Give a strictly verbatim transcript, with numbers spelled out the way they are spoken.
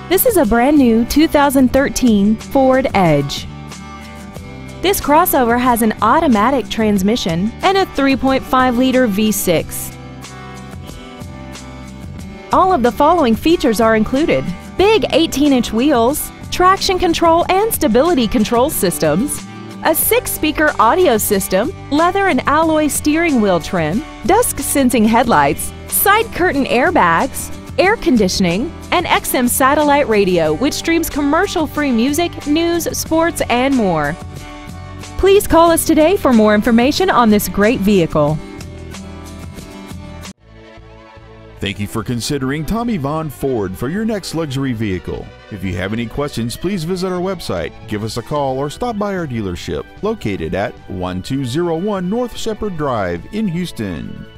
This is a brand new two thousand thirteen Ford Edge. This crossover has an automatic transmission and a three point five liter V six. All of the following features are included: big eighteen inch wheels, traction control and stability control systems, a six speaker audio system, leather and alloy steering wheel trim, dusk sensing headlights, side curtain airbags, air conditioning, and X M satellite radio, which streams commercial-free music, news, sports, and more. Please call us today for more information on this great vehicle. Thank you for considering Tommy Vaughn Ford for your next luxury vehicle. If you have any questions, please visit our website, give us a call, or stop by our dealership located at one two zero one North Shepherd Drive in Houston.